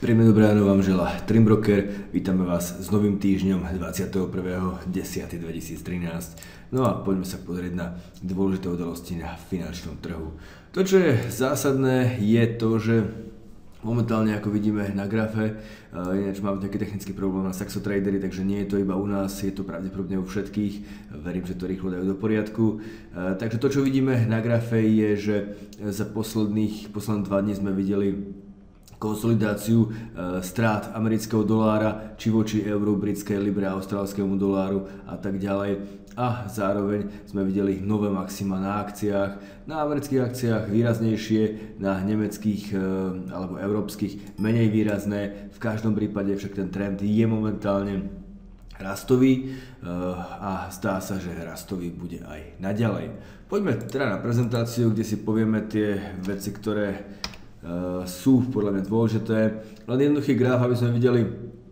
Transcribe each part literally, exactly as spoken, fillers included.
Príjemné dobré ráno vám želá Trimbroker, vítame vás s novým týždňom dvadsiateho prvého októbra dvetisíctrinásť. No a poďme sa pozrieť na dôležité udalosti na finančnom trhu. To, čo je zásadné, je to, že momentálne, ako vidíme na grafe, ináč máme taký technický problém na Saxo Tradery, takže nie je to iba u nás, je to pravdepodobne u všetkých. Verím, že to rýchlo dajú do poriadku. Takže to, čo vidíme na grafe, je, že za posledných, posledné dva dni sme videli konsolidáciu e, strát amerického dolára, či voči euru, britskej libre, austrálskému doláru a tak ďalej. A zároveň sme videli nové maxima na akciách, na amerických akciách výraznejšie, na nemeckých e, alebo európskych menej výrazné. V každom prípade však ten trend je momentálne rastový e, a zdá sa, že rastový bude aj naďalej. Poďme teda na prezentáciu, kde si povieme tie veci, ktoré Uh, sú podľa mňa dôležité. Len jednoduchý graf, aby sme videli,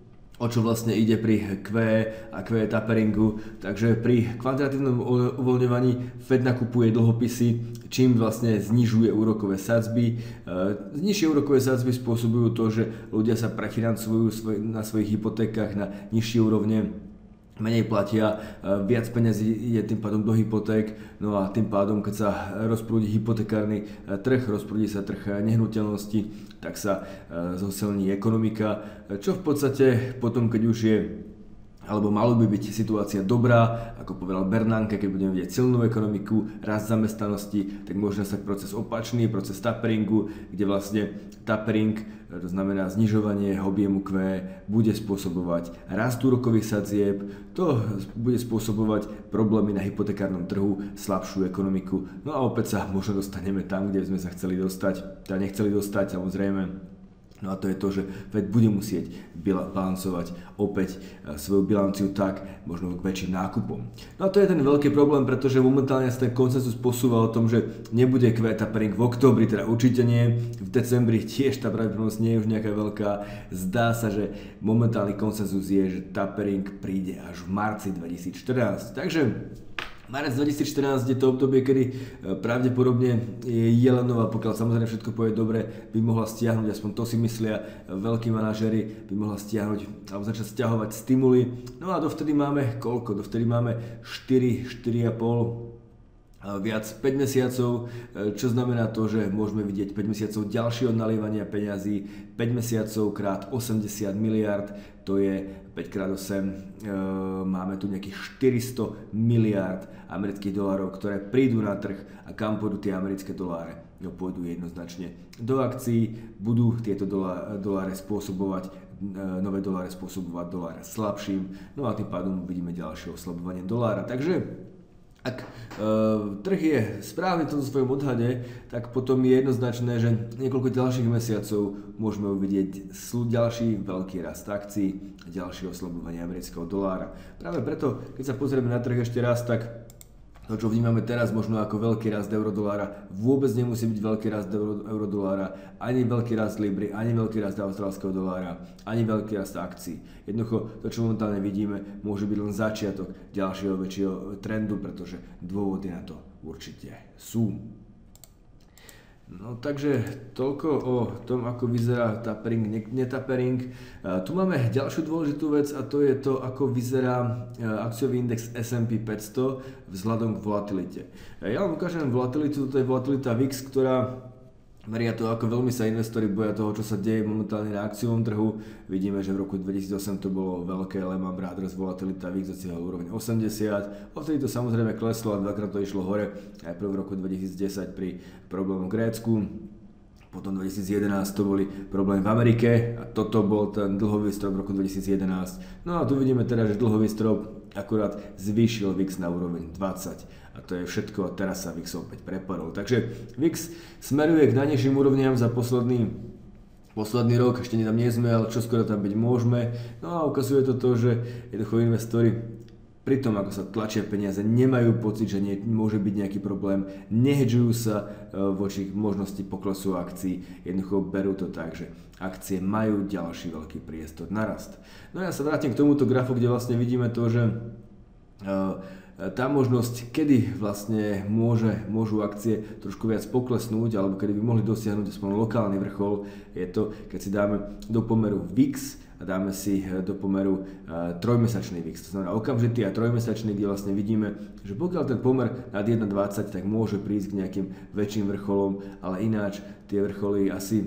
o čo vlastne ide pri Q E a Q E taperingu. Takže pri kvantitatívnom uvoľňovaní Fed nakupuje dlhopisy, čím vlastne znižuje úrokové sadzby. Uh, nižšie úrokové sadzby spôsobujú to, že ľudia sa prefinancujú svoj, na svojich hypotékach na nižšie úrovne, menej platia, viac peniazí je tým pádom do hypoték, no a tým pádom, keď sa rozprúdi hypotekárny trh, rozprúdi sa trh nehnuteľnosti, tak sa zosilní ekonomika, čo v podstate potom, keď už je alebo malo by byť situácia dobrá, ako povedal Bernanke, keď budeme vidieť silnú ekonomiku, rast zamestnanosti, tak môže nastať proces opačný, proces taperingu, kde vlastne tapering, to znamená znižovanie objemu Q E, bude spôsobovať rast úrokových sadzieb, to bude spôsobovať problémy na hypotekárnom trhu, slabšiu ekonomiku, no a opäť sa možno dostaneme tam, kde sme sa chceli dostať, teda nechceli dostať, samozrejme. No a to je to, že Fed bude musieť balancovať opäť svoju bilanciu tak, možno k väčším nákupom. No a to je ten veľký problém, pretože momentálne sa ten konsenzus posúva o tom, že nebude Q E tapering v októbri, teda určite nie. V decembri tiež tá pravdepodobnosť nie je už nejaká veľká. Zdá sa, že momentálny konsenzus je, že tapering príde až v marci dvetisícštrnásť. Takže marec dvetisícštrnásť je to obdobie, kedy pravdepodobne Jelenová, pokiaľ samozrejme všetko pôjde dobre, by mohla stiahnuť, aspoň to si myslia veľkí manažéri, by mohla stiahnuť alebo začať stiahovať stimuly. No a dovtedy máme koľko? Dovtedy máme štyri, štyri a pol, viac päť mesiacov, čo znamená to, že môžeme vidieť päť mesiacov ďalšieho nalievania peňazí, päť mesiacov krát osemdesiat miliárd, to je päť krát osem, máme tu nejakých štyristo miliárd amerických dolárov, ktoré prídu na trh a kam pôjdu tie americké doláre. No, pôjdu jednoznačne do akcií, budú tieto doláre spôsobovať, nové doláre spôsobovať dolára slabším, no a tým pádom uvidíme ďalšie oslabovanie dolára. Takže ak e, trh je správny v tomto svojom odhade, tak potom je jednoznačné, že niekoľko ďalších mesiacov môžeme uvidieť ďalší veľký rast akcií a ďalšie oslabovanie amerického dolára. Práve preto, keď sa pozrieme na trh ešte raz, tak to, čo vnímame teraz možno ako veľký rast eurodolára, vôbec nemusí byť veľký rast euro, eurodolára, ani veľký rast libry, ani veľký rast austrálskeho dolára, ani veľký rast akcií. Jednoducho, to, čo momentálne vidíme, môže byť len začiatok ďalšieho väčšieho trendu, pretože dôvody na to určite sú. No takže toľko o tom, ako vyzerá tapering, netapering. Tu máme ďalšiu dôležitú vec a to je to, ako vyzerá akciový index es and pí päťsto vzhľadom k volatilite. Ja vám ukážem volatilitu, toto je volatilita vé í iks, ktorá meria to, ako veľmi sa investori boja toho, čo sa deje momentálne na akciovom trhu. Vidíme, že v roku dvetisícosem to bolo veľké Lehman Brothers, volatilita vé í iks dosiahla úroveň osemdesiat. Odtedy to samozrejme kleslo a dvakrát to išlo hore. Aj v roku dvetisícdesať pri problému v Grécku. Potom dvetisícjedenásť to boli problémy v Amerike a toto bol ten dlhový strop v roku dvetisícjedenásť. No a tu vidíme teda, že dlhový strop akurát zvýšil vé í iks na úroveň dvadsať. A to je všetko a teraz sa vé í iks opäť prepadol. Takže vé í iks smeruje k najnižším úrovniam za posledný, posledný rok, ešte tam nie sme, ale čoskoro tam byť môžeme. No a ukazuje to to, že jednoducho investori pri tom, ako sa tlačia peniaze, nemajú pocit, že nie, môže byť nejaký problém, nehedžujú sa voči možnosti poklesu akcií, jednoducho berú to tak, že akcie majú ďalší veľký priestor na rast. No ja sa vrátim k tomuto grafu, kde vlastne vidíme to, že tá možnosť, kedy vlastne môže, môžu akcie trošku viac poklesnúť, alebo kedy by mohli dosiahnuť aspoň lokálny vrchol, je to, keď si dáme do pomeru vé í iks a dáme si do pomeru uh, trojmesačný vé í iks. To znamená okamžitý a trojmesačný, kde vlastne vidíme, že pokiaľ ten pomer nad jeden dvadsať, tak môže prísť k nejakým väčším vrcholom, ale ináč tie vrcholy asi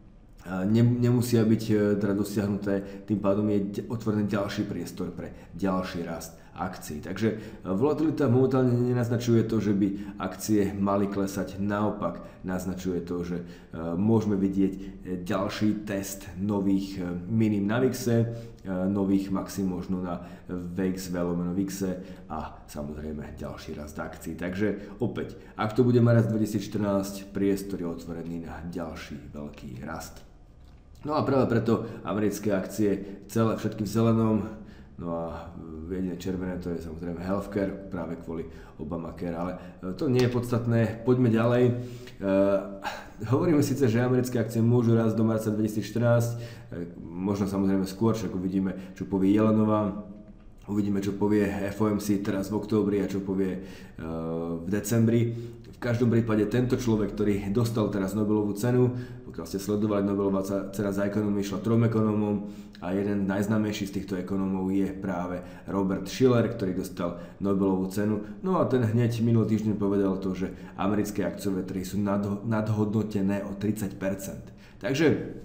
nemusia byť teda dosiahnuté, tým pádom je otvorený ďalší priestor pre ďalší rast akcií. Takže volatilita momentálne nenaznačuje to, že by akcie mali klesať, naopak naznačuje to, že môžeme vidieť ďalší test nových minim na vé í ikse, nových maxim možno na vé í iks, lomeno vé í ikse a samozrejme ďalší rast akcií. Takže opäť, ak to bude mať rast dvetisícštrnásť, priestor je otvorený na ďalší veľký rast. No a práve preto americké akcie celé všetky v zelenom, no a jediné červené to je samozrejme healthcare, práve kvôli Obamacare, ale to nie je podstatné, poďme ďalej. Uh, hovoríme síce, že americké akcie môžu rásť do marca dvetisícštrnásť, možno samozrejme skôr, však uvidíme, čo povie Yellenová, uvidíme, čo povie ef ó em cé teraz v októbri a čo povie uh, v decembri. V každom prípade tento človek, ktorý dostal teraz Nobelovú cenu, pokiaľ ste sledovali, Nobelová cena za ekonómiu išla trom ekonómom a jeden najznámejší z týchto ekonómov je práve Robert Shiller, ktorý dostal Nobelovú cenu. No a ten hneď minulý týždeň povedal to, že americké akciové trhy sú nadhodnotené o tridsať percent. Takže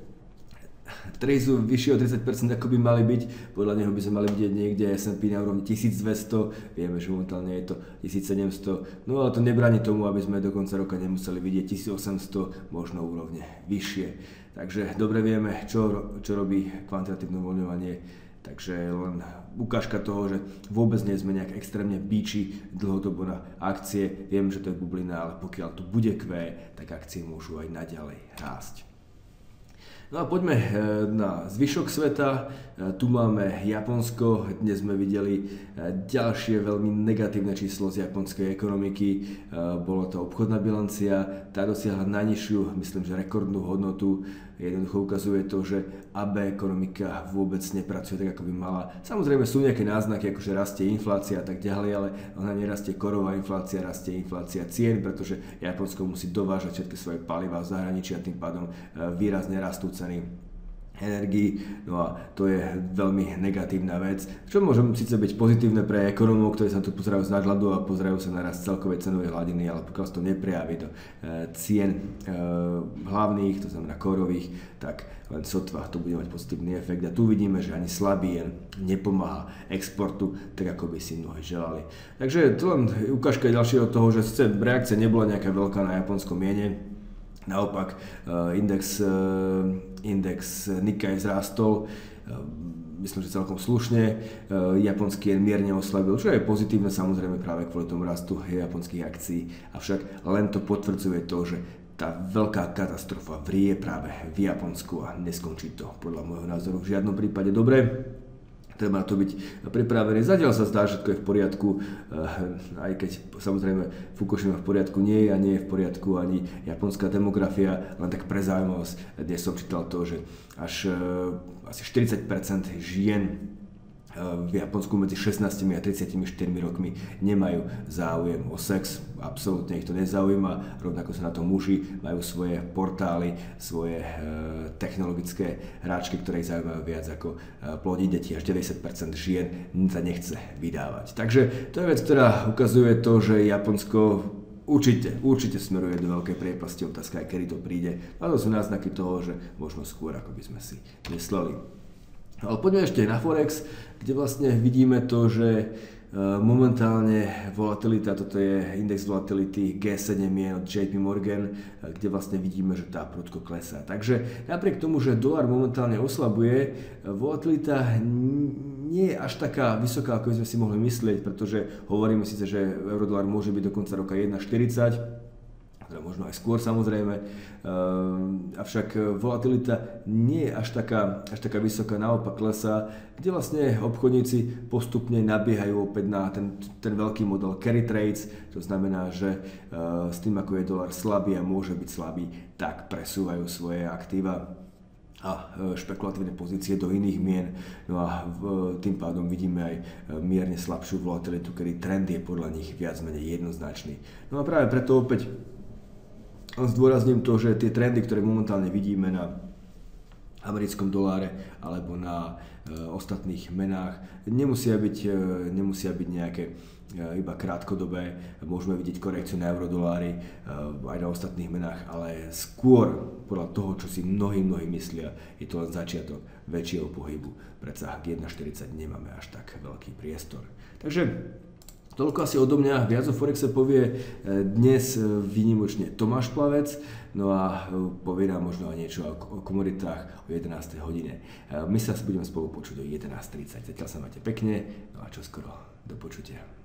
trhy sú vyššie o tridsať percent, ako by mali byť. Podľa neho by sme mali vidieť niekde es and pí na úrovni tisícdvesto, vieme, že momentálne je to tisícsedemsto, no ale to nebráni tomu, aby sme do konca roka nemuseli vidieť tisícosemsto, možno úrovne vyššie. Takže dobre vieme, čo, čo robí kvantitatívne uvoľňovanie, takže len ukážka toho, že vôbec nie sme nejak extrémne bíči dlhodobo na akcie. Viem, že to je bublina, ale pokiaľ tu bude kvé, tak akcie môžu aj naďalej rásť. No a poďme na zvyšok sveta. Tu máme Japonsko. Dnes sme videli ďalšie veľmi negatívne číslo z japonskej ekonomiky. Bola to obchodná bilancia. Tá dosiahla najnižšiu, myslím, že rekordnú hodnotu. Jednoducho ukazuje to, že á bé ekonomika vôbec nepracuje tak, ako by mala. Samozrejme sú nejaké náznaky, ako že rastie inflácia a tak ďalej, ale ona nerastie korová inflácia, rastie inflácia cien, pretože Japonsko musí dovážať všetky svoje palivá z zahraničia, tým pádom výrazne rastú ceny energií, no a to je veľmi negatívna vec, čo môže síce byť pozitívne pre ekonómov, ktorí sa tu pozerajú z nadhľadu a pozerajú sa na rast celkovej cenovej hladiny, ale pokiaľ sa to neprejaví do e, cien e, hlavných, to znamená kórových, tak len sotva to bude mať pozitívny efekt a tu vidíme, že ani slabý jen nepomáha exportu, tak ako by si mnohí želali. Takže to len ukážka ďalšieho toho, že síce reakcia nebola nejaká veľká na japonskom miene, naopak index, index Nikkei vzrástol, myslím, že celkom slušne, japonský jen mierne oslabil, čo je pozitívne samozrejme práve kvôli tomu rastu japonských akcií, avšak len to potvrdzuje to, že tá veľká katastrofa vrie práve v Japonsku a neskončí to podľa môjho názoru v žiadnom prípade dobre. Treba to byť pripravený. Zatiaľ sa zdá, že všetko je v poriadku, aj keď samozrejme Fukushima v poriadku nie je a nie je v poriadku ani japonská demografia, len tak pre zaujímavosť. Dnes som čítal to, že až asi štyridsať percent žien v Japonsku medzi šestnástimi a tridsiatimi rokmi nemajú záujem o sex, absolútne ich to nezaujíma, rovnako sa na to muži, majú svoje portály, svoje e, technologické hráčky, ktoré ich zaujímajú viac ako e, plodiť deti, až deväťdesiat percent žien sa nechce vydávať. Takže to je vec, ktorá ukazuje to, že Japonsko určite, určite smeruje do veľkej priepasti, otázka aj kedy to príde, a to sú náznaky toho, že možno skôr, ako by sme si mysleli. Ale poďme ešte na Forex, kde vlastne vidíme to, že momentálne volatilita, toto je index volatility gé sedem je od jé pé Morgan, kde vlastne vidíme, že tá prudko klesá. Takže napriek tomu, že dolár momentálne oslabuje, volatilita nie je až taká vysoká, ako by sme si mohli myslieť, pretože hovoríme síce, že eurodolár môže byť do konca roka jeden štyridsať, možno aj skôr samozrejme, avšak volatilita nie je až taká, až taká vysoká, naopak klesá, kde vlastne obchodníci postupne nabiehajú opäť na ten, ten veľký model carry trades, to znamená, že s tým, ako je dolár slabý a môže byť slabý, tak presúvajú svoje aktíva a špekulatívne pozície do iných mien. No a tým pádom vidíme aj mierne slabšiu volatilitu, kedy trend je podľa nich viac menej jednoznačný. No a práve preto opäť zdôrazním to, že tie trendy, ktoré momentálne vidíme na americkom doláre alebo na e, ostatných menách, nemusia byť, e, nemusia byť nejaké e, iba krátkodobé. Môžeme vidieť korekciu na eurodolári e, aj na ostatných menách, ale skôr podľa toho, čo si mnohí, mnohí myslia, je to len začiatok väčšieho pohybu. Predsa k jeden štyridsať nemáme až tak veľký priestor. Takže toľko asi odo mňa, viac o Forexe povie dnes výnimočne Tomáš Plavec, no a povie nám možno aj niečo o komoditách o jedenástej hodine. My sa budeme spolu počuť o jedenásť tridsať. Zatiaľ sa máte pekne, no a čoskoro do počutia.